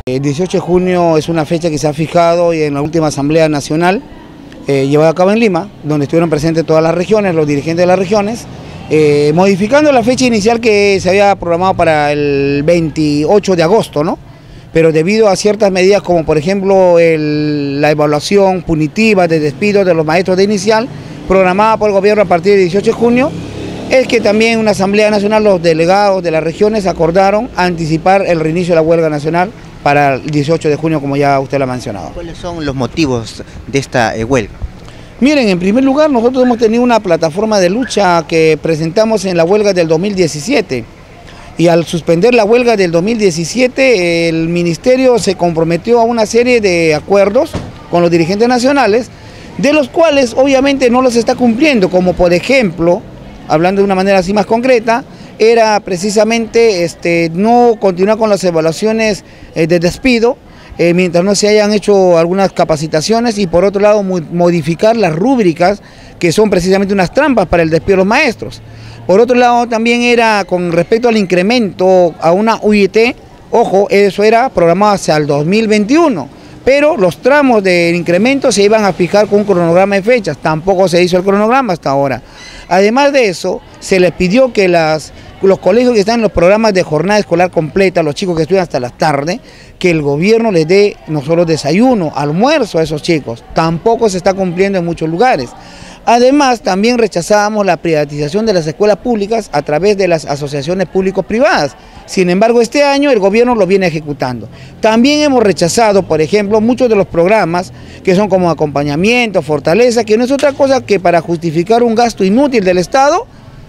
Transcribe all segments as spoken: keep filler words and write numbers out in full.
El dieciocho de junio es una fecha que se ha fijado y en la última Asamblea Nacional eh, llevada a cabo en Lima, donde estuvieron presentes todas las regiones, los dirigentes de las regiones, eh, modificando la fecha inicial que se había programado para el veintiocho de agosto, ¿no? Pero debido a ciertas medidas como por ejemplo el, la evaluación punitiva de despido de los maestros de inicial, programada por el gobierno a partir del dieciocho de junio, es que también en una Asamblea Nacional los delegados de las regiones acordaron anticipar el reinicio de la huelga nacional para el dieciocho de junio, como ya usted lo ha mencionado. ¿Cuáles son los motivos de esta eh, huelga? Miren, en primer lugar, nosotros hemos tenido una plataforma de lucha que presentamos en la huelga del dos mil diecisiete. Y al suspender la huelga del dos mil diecisiete, el Ministerio se comprometió a una serie de acuerdos con los dirigentes nacionales, de los cuales obviamente no los está cumpliendo, como por ejemplo, hablando de una manera así más concreta, era precisamente este, no continuar con las evaluaciones eh, de despido, eh, mientras no se hayan hecho algunas capacitaciones, y por otro lado modificar las rúbricas, que son precisamente unas trampas para el despido de los maestros. Por otro lado también era con respecto al incremento a una U I T, ojo, eso era programado hacia el dos mil veintiuno, pero los tramos del incremento se iban a fijar con un cronograma de fechas, tampoco se hizo el cronograma hasta ahora. Además de eso, se les pidió que las, los colegios que están en los programas de jornada escolar completa, los chicos que estudian hasta las tardes, que el gobierno les dé no solo desayuno, almuerzo a esos chicos. Tampoco se está cumpliendo en muchos lugares. Además, también rechazábamos la privatización de las escuelas públicas a través de las asociaciones público-privadas. Sin embargo, este año el gobierno lo viene ejecutando. También hemos rechazado, por ejemplo, muchos de los programas que son como acompañamiento, fortaleza, que no es otra cosa que para justificar un gasto inútil del Estado,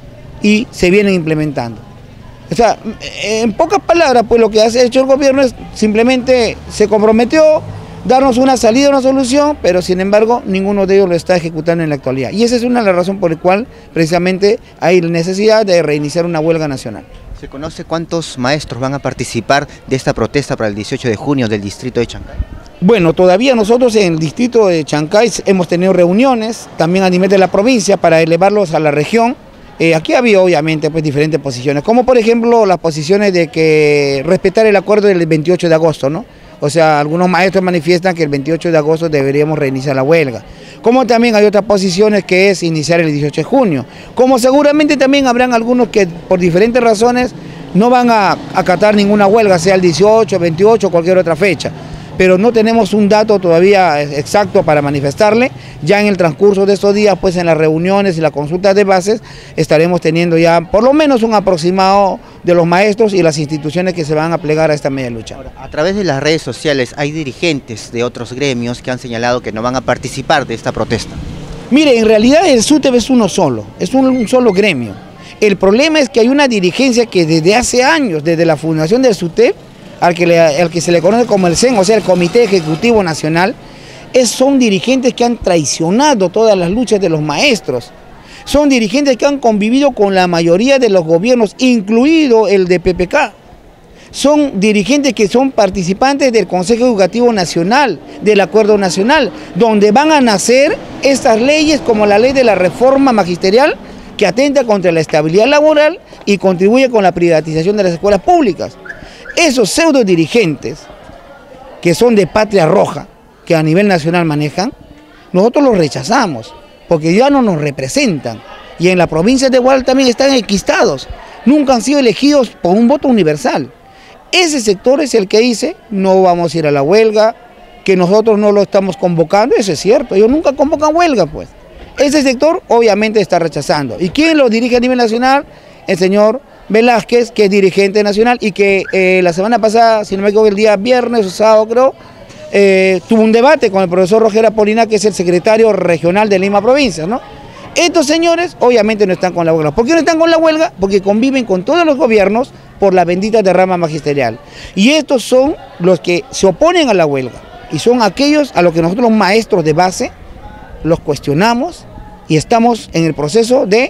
y se vienen implementando. O sea, en pocas palabras, pues lo que ha hecho el gobierno es simplemente se comprometió darnos una salida, una solución, pero sin embargo ninguno de ellos lo está ejecutando en la actualidad. Y esa es una de las razones por la cual precisamente hay necesidad de reiniciar una huelga nacional. ¿Se conoce cuántos maestros van a participar de esta protesta para el dieciocho de junio del distrito de Chancay? Bueno, todavía nosotros en el distrito de Chancay hemos tenido reuniones, también a nivel de la provincia, para elevarlos a la región. Eh, aquí había obviamente pues diferentes posiciones, como por ejemplo las posiciones de que respetar el acuerdo del veintiocho de agosto, ¿no? O sea, algunos maestros manifiestan que el veintiocho de agosto deberíamos reiniciar la huelga. Como también hay otras posiciones que es iniciar el dieciocho de junio. Como seguramente también habrán algunos que por diferentes razones no van a acatar ninguna huelga, sea el dieciocho, veintiocho o cualquier otra fecha. Pero no tenemos un dato todavía exacto para manifestarle. Ya en el transcurso de estos días, pues en las reuniones y las consultas de bases, estaremos teniendo ya por lo menos un aproximado de los maestros y las instituciones que se van a plegar a esta media lucha. Ahora, a través de las redes sociales hay dirigentes de otros gremios que han señalado que no van a participar de esta protesta. Mire, en realidad el SUTEP es uno solo, es un, un solo gremio. El problema es que hay una dirigencia que desde hace años, desde la fundación del SUTEP, al que, le, al que se le conoce como el C E N, o sea, el Comité Ejecutivo Nacional, es, son dirigentes que han traicionado todas las luchas de los maestros. Son dirigentes que han convivido con la mayoría de los gobiernos, incluido el de P P K. Son dirigentes que son participantes del Consejo Educativo Nacional, del Acuerdo Nacional, donde van a nacer estas leyes como la ley de la reforma magisterial, que atenta contra la estabilidad laboral y contribuye con la privatización de las escuelas públicas. Esos pseudo dirigentes que son de Patria Roja, que a nivel nacional manejan, nosotros los rechazamos, porque ya no nos representan. Y en la provincia de Huaral también están enquistados, nunca han sido elegidos por un voto universal. Ese sector es el que dice, no vamos a ir a la huelga, que nosotros no lo estamos convocando, eso es cierto, ellos nunca convocan huelga, pues. Ese sector obviamente está rechazando. ¿Y quién lo dirige a nivel nacional? El señor Velázquez, que es dirigente nacional y que eh, la semana pasada, si no me equivoco, el día viernes o sábado creo, eh, tuvo un debate con el profesor Roger Apolinar, que es el secretario regional de Lima Provincia, ¿no? Estos señores obviamente no están con la huelga. ¿Por qué no están con la huelga? Porque conviven con todos los gobiernos por la bendita derrama magisterial. Y estos son los que se oponen a la huelga y son aquellos a los que nosotros los maestros de base los cuestionamos y estamos en el proceso de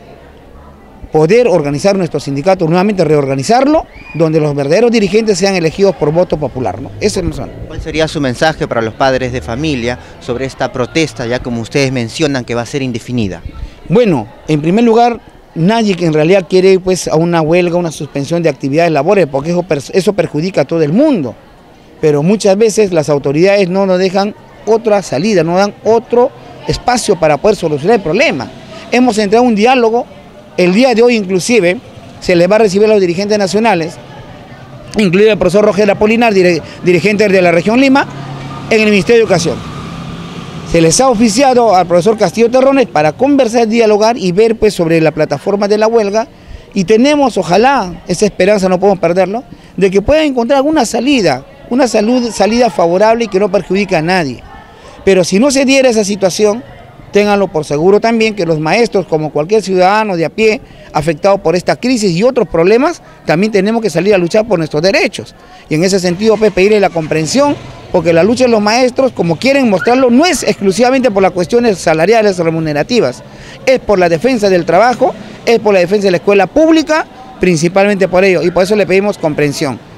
poder organizar nuestro sindicato, nuevamente reorganizarlo, donde los verdaderos dirigentes sean elegidos por voto popular, ¿no? Ese es el... ¿Cuál sería su mensaje para los padres de familia sobre esta protesta, ya como ustedes mencionan que va a ser indefinida? Bueno, en primer lugar, nadie que en realidad quiere ir pues, a una huelga, una suspensión de actividades laborales, porque eso, eso perjudica a todo el mundo. pero muchas veces las autoridades no nos dejan otra salida, no dan otro espacio para poder solucionar el problema. Hemos entrado en un diálogo, el día de hoy inclusive se les va a recibir a los dirigentes nacionales, incluido el profesor Roger Apolinar, dirigente de la región Lima, en el Ministerio de Educación. Se les ha oficiado al profesor Castillo Terrones para conversar, dialogar y ver pues sobre la plataforma de la huelga, y tenemos, ojalá, esa esperanza no podemos perderlo, de que puedan encontrar alguna salida, una salud, salida favorable y que no perjudique a nadie. Pero si no se diera esa situación, ténganlo por seguro también que los maestros, como cualquier ciudadano de a pie afectado por esta crisis y otros problemas, también tenemos que salir a luchar por nuestros derechos. Y en ese sentido, pues, pedirle la comprensión, porque la lucha de los maestros, como quieren mostrarlo, no es exclusivamente por las cuestiones salariales remunerativas, es por la defensa del trabajo, es por la defensa de la escuela pública, principalmente por ello, y por eso le pedimos comprensión.